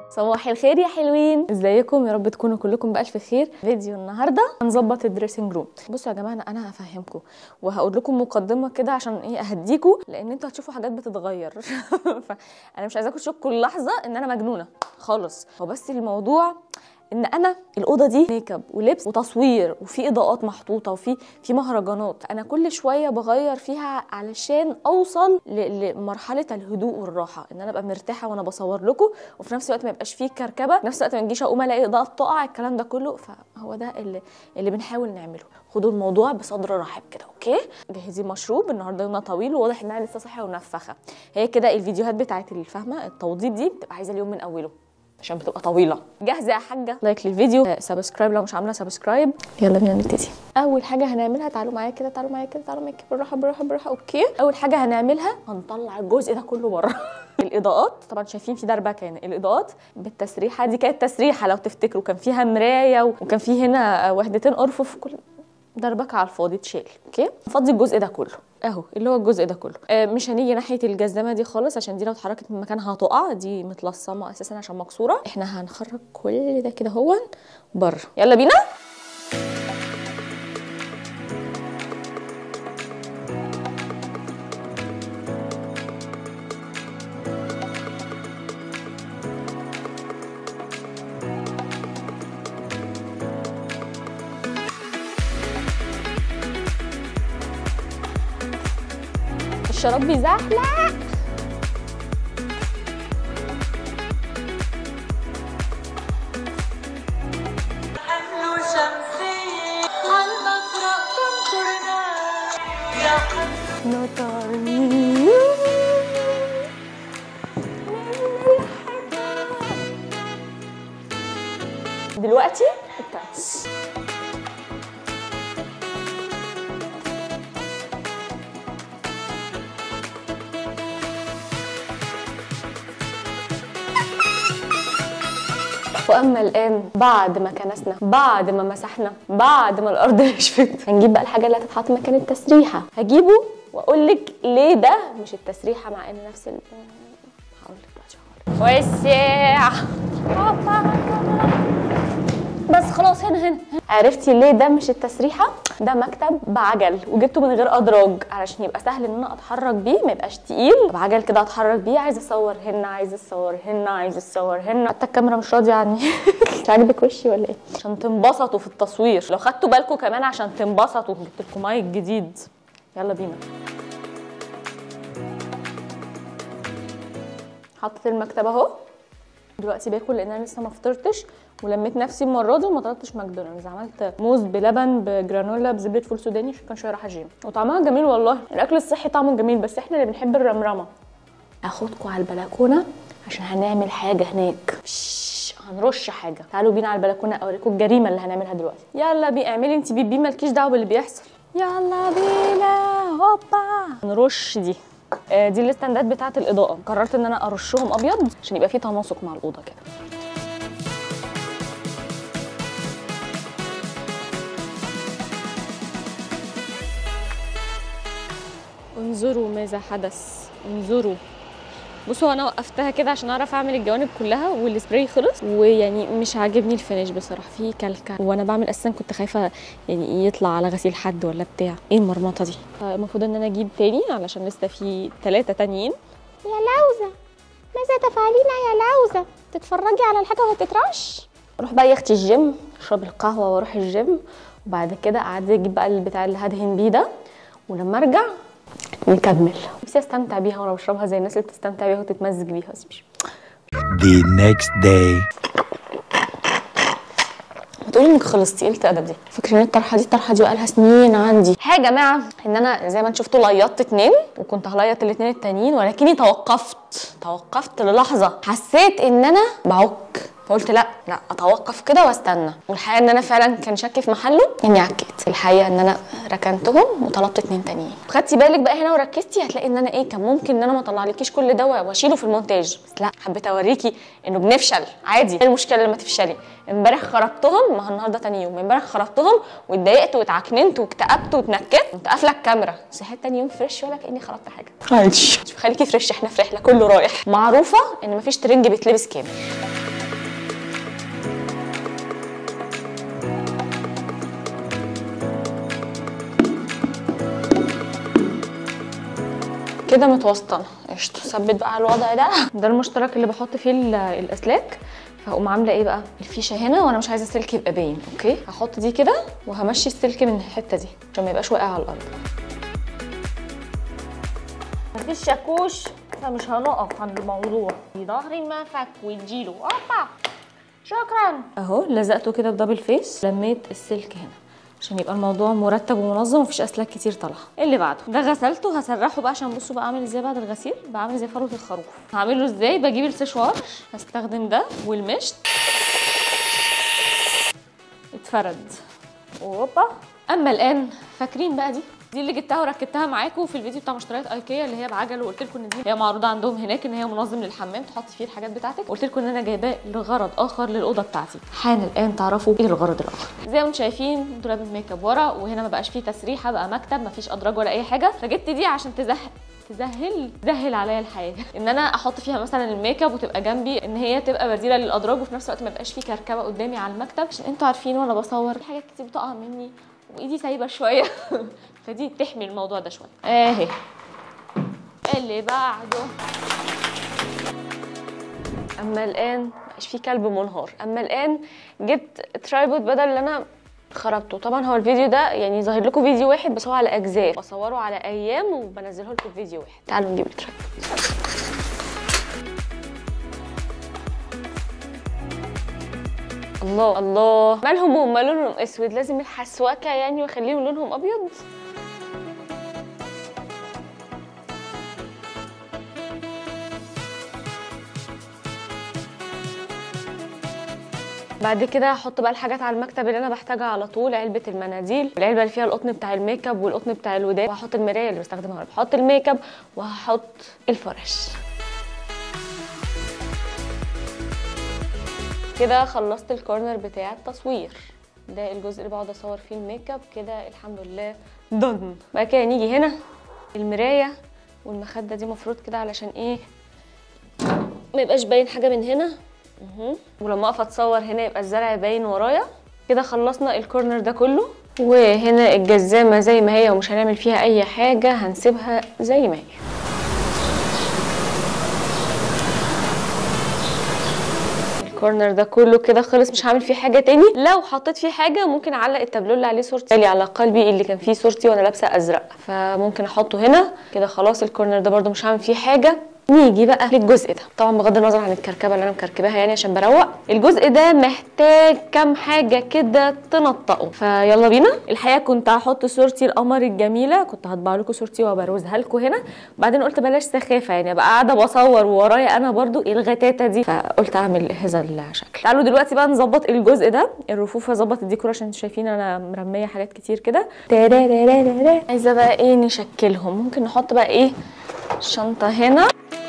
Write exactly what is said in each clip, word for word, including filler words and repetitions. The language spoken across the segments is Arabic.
صباح الخير يا حلوين، ازيكم؟ يا رب تكونوا كلكم بألف خير. فيديو النهارده هنظبط الدريسنج روم. بصوا يا جماعه، انا هفهمكم وهقول لكم مقدمه كده عشان ايه اهديكم، لان انتوا هتشوفوا حاجات بتتغير. فانا مش عايزاكم تشوفوا كل لحظه ان انا مجنونه خالص. هو بس الموضوع ان انا الاوضه دي ميك اب ولبس وتصوير وفي اضاءات محطوطه وفي في مهرجانات، انا كل شويه بغير فيها علشان اوصل لمرحله الهدوء والراحه، ان انا ابقى مرتاحه وانا بصور لكم، وفي نفس الوقت ما يبقاش فيه كركبه، في نفس الوقت ما نجيش اقوم الاقي اضاءه بتقع، الكلام ده كله. فهو ده اللي اللي بنحاول نعمله. خدوا الموضوع بصدر رحب كده، اوكي؟ جهزي مشروب، النهارده يومنا طويل وواضح انها لسه صاحيه ومنفخه. هي كده الفيديوهات بتاعت الفهمه التوضيب دي بتبقى عايزه اليوم من اوله عشان بتبقى طويله. جاهزه يا حاجه؟ لايك للفيديو، سبسكرايب لو مش عامله سبسكرايب. يلا بينا نبتدي. اول حاجه هنعملها، تعالوا معايا كده تعالوا معايا كده تعالوا معايا كده بالراحه بالراحه بالراحه، اوكي؟ اول حاجه هنعملها هنطلع الجزء ده كله بره. الاضاءات طبعا شايفين في دربكه هنا، الاضاءات بالتسريحه دي كانت تسريحه لو تفتكروا، كان فيها مرايه وكان في هنا وحدتين ارفف، كل دربكه على الفاضي تشيل، اوكي؟ نفضي الجزء ده كله اهو، اللي هو الجزء ده كله. آه مش هنيجي ناحيه الجزمه دي خالص عشان دي لو اتحركت من مكانها هتقع، دي متلصمه اساسا عشان مكسوره. احنا هنخرج كل ده كده هو بره. يلا بينا. الشراب بيزحلق. حلو شمسي هالمطرق تنطرنا يا نطرني دلوقتي التاتش. واما الان بعد ما كنسنا، بعد ما مسحنا، بعد ما الارض نشفت، هنجيب بقى الحاجه اللي هتتحط مكان التسريحه. هجيبه واقول لك ليه ده مش التسريحه، مع ان نفس ال هقول لك بقى. وسع بس خلاص. هنا هنا عرفتي ليه ده مش التسريحه؟ ده مكتب بعجل وجبته من غير ادراج علشان يبقى سهل ان انا اتحرك بيه، ما يبقاش تقيل. بعجل كده اتحرك بيه، عايزه اصور هنا، عايزه اصور هنا، عايزه اصور هنا. حتى الكاميرا مش راضيه عني. مش عاجبك وشي ولا ايه؟ عشان تنبسطوا في التصوير، لو خدتوا بالكم كمان عشان تنبسطوا. جبت لكم مايك جديد. يلا بينا. حطيت المكتب اهو. دلوقتي باكل لان انا لسه ما فطرتش، ولميت نفسي المره دي وما طلبتش ماكدونالدز. عملت موز بلبن بجرانولا بزبده فول سوداني عشان كان شويه رايحه جيم، وطعمها جميل والله. الاكل الصحي طعمه جميل، بس احنا اللي بنحب الرمرمه. هاخدكم على البلكونه عشان هنعمل حاجه هناك. هنرش حاجه. تعالوا بينا على البلكونه اوريكم الجريمه اللي هنعملها دلوقتي. يلا بينا. اعملي انت بيبي، مالكيش دعوه باللي بيحصل. يلا بينا. هوبا. نرش دي. آه دي الاستندات بتاعه الاضاءه. قررت ان انا ارشهم ابيض عشان يبقى في تناسق مع الاوضه كده. انظروا ماذا حدث، انظروا. بصوا انا وقفتها كده عشان اعرف اعمل الجوانب كلها، والسبراي خلص، ويعني مش عاجبني الفينش بصراحه، في كلكه. وانا بعمل اساسا كنت خايفه يعني يطلع على غسيل حد ولا بتاع. ايه المرمطه دي؟ المفروض ان انا اجيب تاني علشان لسه في ثلاثه تانيين. يا لوزه ماذا تفعلين يا لوزه؟ تتفرجي على الحاجه وهي بتترش؟ اروح بقى يا اختي الجيم، اشرب القهوه واروح الجيم، وبعد كده اعدي اجيب بقى البتاع اللي هدهن بيه ده، ولما ارجع نكمل. نفسي استمتع بيها وانا بشربها زي الناس اللي بتستمتع بيها وتتمزج بيها. بس مش The next day. بتقولي انك خلصتي؟ قلت ادب دي. فاكرين الطرحه دي؟ الطرحه دي بقى لها سنين عندي. ها يا جماعه، ان انا زي ما انتم شفتوا ليطت اتنين، وكنت هليط الاتنين التانيين، ولكني توقفت توقفت للحظه. حسيت ان انا بعك، فقلت لا لا اتوقف كده واستنى. والحقيقه ان انا فعلا كان شكي في محله اني عكيت. الحقيقه ان انا ركنتهم وطلبت اتنين تانيين. خدتي بالك بقى هنا وركزتي هتلاقي ان انا ايه، كان ممكن ان انا ما اطلعلكيش كل ده واشيله في المونتاج، بس لا، حبيت اوريكي انه بنفشل عادي. ايه المشكله لما تفشلي؟ امبارح خرجتهم، ما هو النهارده تاني يوم. امبارح خرجتهم واتضايقت واتعكننت واكتئبت واتنكدت، كنت قافله الكاميرا. صحيت تاني يوم فريش ولا كاني خرجت حاجه عادي. خليكي فريش، احنا في رحله كله رايح. معروفه ان مفيش ترنج بيتلبس كامل. كده متوسطنه قشطه. ثبت بقى على الوضع ده. ده المشترك اللي بحط فيه الاسلاك. فهقوم عامله ايه بقى؟ الفيشه هنا وانا مش عايزه السلك يبقى باين. اوكي هحط دي كده وهمشي السلك من الحته دي عشان ما يبقاش واقع على الارض. مفيش شاكوش فمش هنقف عند الموضوع. في ظهري ما فك وتجيله اوبا. شكرا. اهو لزقته كده بدبل فيس. لميت السلك هنا عشان يبقى الموضوع مرتب ومنظم ومفيش اسلاك كتير طالعه. اللي بعده ده غسلته هسرحه بقى عشان بصوا بقى عامل ازاي بعد الغسيل. بقى عامل زي فروه الخروف. هعمله ازاي؟ بجيب السشوار هستخدم ده والمشط اتفرد اوبا. اما الان فاكرين بقى دي دي اللي جبتها وركبتها معاكم في الفيديو بتاع مشتريات ايكيا اللي هي بعجل، وقلت لكم ان دي هي معروضه عندهم هناك ان هي منظم للحمام تحطي فيه الحاجات بتاعتك. قلت لكم ان انا جايباه لغرض اخر للاوضه بتاعتي. حان الان تعرفوا ايه الغرض الاخر. زي ما انتم شايفين دولاب الميك اب ورا، وهنا ما بقاش فيه تسريحه بقى مكتب، ما فيش ادراج ولا اي حاجه. فجبت دي عشان تزهق تسهل تسهل عليا الحياه. ان انا احط فيها مثلا الميك اب وتبقى جنبي، ان هي تبقى بديله للادراج وفي نفس الوقت ما يبقاش فيه كركبه قدامي على المكتب. عشان انتوا عارفين وانا بصور حاجات كتير بتقع مني وايدي سايبه شويه فدي تحمي الموضوع ده شويه. اهي اللي بعده. اما الان مبقاش فيه كلب منهار. اما الان جبت ترايبود بدل اللي انا خربته. طبعا هو الفيديو ده يعني ظاهر لكم فيديو واحد بس هو على اجزاء، بصوره على ايام وبنزله لكم في فيديو واحد. تعالوا نجيب الترايبود. الله الله، مالهم هم لونهم اسود؟ لازم الحسوكه يعني واخليهم لونهم ابيض. بعد كده هحط بقى الحاجات على المكتب اللي انا بحتاجها على طول. علبه المناديل، العلبه اللي فيها القطن بتاع الميك اب والقطن بتاع الودان، وهحط المرايه اللي بستخدمها وانا بحط الميك اب، وهحط الفرش. كده خلصت الكورنر بتاع التصوير. ده الجزء اللي بقعد اصور فيه الميك اب. كده الحمد لله دن. بقى كده نيجي هنا المرايه والمخده دي مفروض كده علشان ايه ما يبقاش باين حاجه من هنا. اهو ولما اقف اتصور هنا يبقى الزرع باين ورايا. كده خلصنا الكورنر ده كله. وهنا الجزامه زي ما هي ومش هنعمل فيها اي حاجه، هنسيبها زي ما هي. الكورنر ده كله كده خلص، مش هعمل فيه حاجه تاني. لو حطيت فيه حاجه ممكن اعلق التابلو اللي عليه صورتي اللي على قلبي اللي كان فيه صورتي وانا لابسه ازرق، فممكن احطه هنا كده. خلاص الكورنر ده برده مش هعمل فيه حاجه. نيجي بقى للجزء ده، طبعا بغض النظر عن الكركبه اللي انا مكركباها يعني عشان بروق. الجزء ده محتاج كام حاجه كده تنطقوا، فيلا بينا. الحقيقه كنت هحط صورتي القمر الجميله، كنت هطبع لكم صورتي وابروزها لكم هنا، بعدين قلت بلاش سخافه يعني ابقى قاعده بصور وورايا انا برده ايه الغتاته دي، فقلت اعمل هذا الشكل. تعالوا دلوقتي بقى نظبط الجزء ده، الرفوف هظبط الديكور عشان انتوا شايفين انا مرميه حاجات كتير كده. عايزه بقى ايه نشكلهم. ممكن نحط بقى ايه شنطه هنا.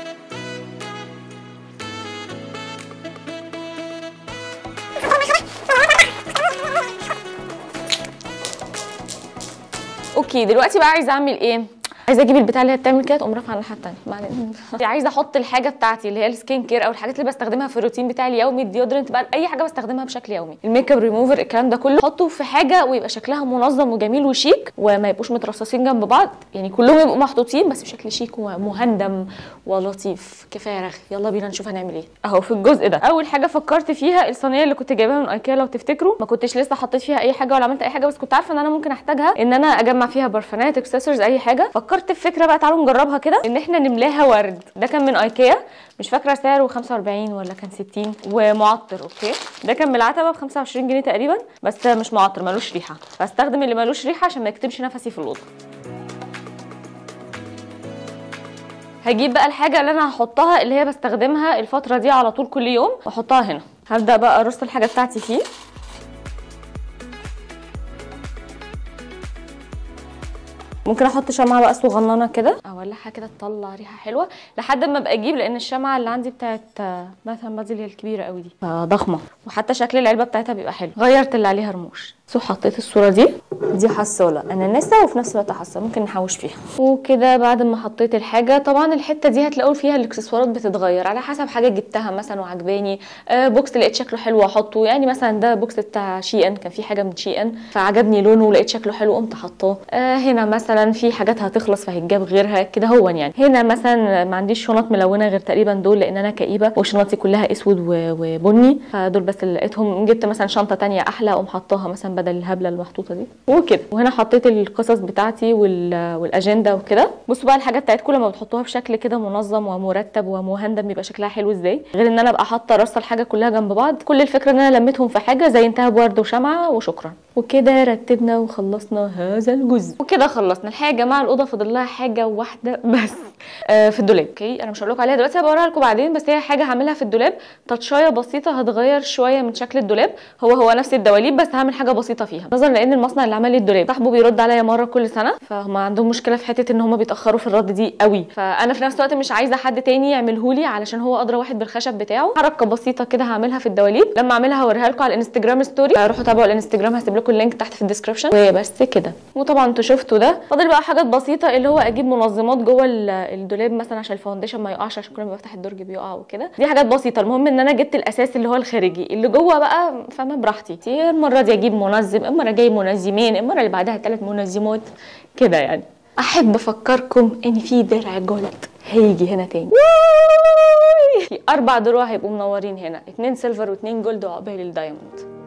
اوكي دلوقتي بقى عايزه اعمل ايه؟ عايزه اجيب البتاع اللي هي بتعمل كده تقوم رافعه الناحيه الثانيه. بعدين عايزه احط الحاجه بتاعتي اللي هي السكين كير او الحاجات اللي بستخدمها في الروتين بتاعي اليومي، الديودرنت بقى، اي حاجه بستخدمها بشكل يومي، الميك اب ريموفر، الكلام ده كله احطه في حاجه ويبقى شكلها منظم وجميل وشيك وما يبقوش مترصصين جنب بعض، يعني كلهم يبقوا محطوطين بس بشكل شيك ومهندم ولطيف. كفايه رغي، يلا بينا نشوف هنعمل ايه. اهو في الجزء ده اول حاجه فكرت فيها الصينيه اللي كنت جايباها من ايكيا لو تفتكروا، ما كنتش لسه حطيت فيها اي حاجه ولا عملت اي حاجه، بس كنت عارفه ان انا ممكن احتاجها ان انا اجمع فيها برفانات اكسسوارز اي حاجه. فكرت في فكره بقى تعالوا نجربها كده، ان احنا نملاها ورد. ده كان من ايكيا، مش فاكره سعره خمسة وأربعين ولا كان ستين، ومعطر. اوكي ده كان بالعتبه ب خمسة وعشرين جنيه تقريبا، بس مش معطر ملوش ريحه، فاستخدم اللي ملوش ريحه عشان ما يكتمش نفسي في الاوضه. هجيب بقى الحاجه اللي انا هحطها اللي هي بستخدمها الفتره دي على طول كل يوم واحطها هنا. هبدا بقى ارص الحاجه بتاعتي فيه. ممكن احط شمعه بقى صغننه كده اولعها كده تطلع ريحه حلوه لحد ما ابقى اجيب، لان الشمعه اللي عندي بتاعت مثلا بادي اللي هي الكبيره قوي دي ضخمه، وحتى شكل العلبه بتاعتها بيبقى حلو. غيرت اللي عليها رموش سو حطيت الصوره دي دي حصاله اناناسه وفي نفس الوقت حصاله ممكن نحوش فيها. وكده بعد ما حطيت الحاجه، طبعا الحته دي هتلاقوا فيها الاكسسوارات بتتغير على حسب حاجه جبتها مثلا وعجباني. آه بوكس لقيت شكله حلو احطه، يعني مثلا ده بوكس بتاع شي ان، كان في حاجه من شي ان فعجبني لونه ولقيت شكله حلو قمت حطاه. آه هنا مثلا في حاجات هتخلص فهيتجاب غيرها كده هو يعني. هنا مثلا ما عنديش شنط ملونه غير تقريبا دول لان انا كئيبه وشنطي كلها اسود وبني، فدول بس اللي لقيتهم. جبت مثلا شنطه تانية احلى اقوم حطاها مثلا بدل الهبله المحطوطه دي وكده. وهنا حطيت القصص بتاعتي والاجنده وكده. بصوا بقى الحاجات بتاعتكم لما بتحطوها بشكل كده منظم ومرتب ومهندم بيبقى شكلها حلو ازاي، غير ان انا ابقى حاطه رصه الحاجه كلها جنب بعض. كل الفكره ان انا لميتهم في حاجه زينتها بورد وشمعه وشكرا. وكده رتبنا وخلصنا هذا الجزء. وكده خلصنا الحقيقه يا جماعه. الاوضه فاضل لها حاجه واحده بس آه في الدولاب. اوكي انا مش هقول لكم عليها دلوقتي، هبوريها لكم بعدين، بس هي حاجه هعملها في الدولاب تاتشايه بسيطه هتغير شويه من شكل الدولاب. هو هو نفس الدواليب بس هعمل حاجه بسيطه فيها، نظرا لان المصنع اللي عمل لي الدولاب صاحبه بيرد عليا مره كل سنه، فهم عندهم مشكله في حته ان هم بيتاخروا في الرد دي قوي. فانا في نفس الوقت مش عايزه حد تاني يعمله لي علشان هو ادرى واحد بالخشب بتاعه. حركه بسيطه كده هعملها في الدواليب، لما اعملها هوريها لكم على الانستجرام ستوري، روحوا تابعوا الانستجرام هسيب لكم اللينك تحت في الديسكربشن. وبس كده. وطبعا انتوا شفتوا ده. فاضل بقى حاجات بسيطه اللي هو اجيب منظمات جوه الدولاب مثلا عشان الفاونديشن ما يقعش، عشان كل ما بفتح الدرج بيقع وكده. دي حاجات بسيطه. المهم ان انا جبت الاساس اللي هو الخارجي، اللي جوه بقى فاهمه براحتي. المره دي اجيب منظم، المره جاي منظمين، المره اللي بعدها ثلاث منظمات كده يعني. احب افكركم ان في درع جولد هيجي هنا تاني. في اربع دروع هيبقوا منورين هنا، اتنين سيلفر واتنين جولد وعقبال الدايموند.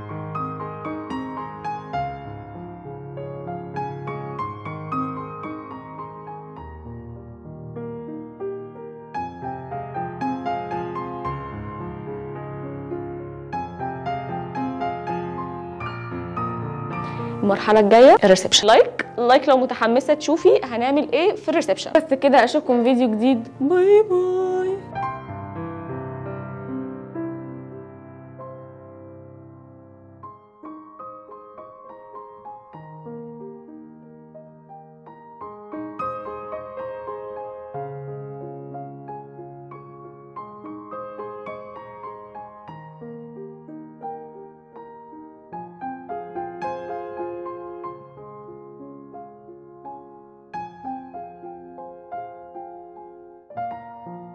المرحله الجايه الريسبشن. لايك لايك لو متحمسه تشوفي هنعمل ايه في الريسبشن. بس كده اشوفكم فيديو جديد. باي باي.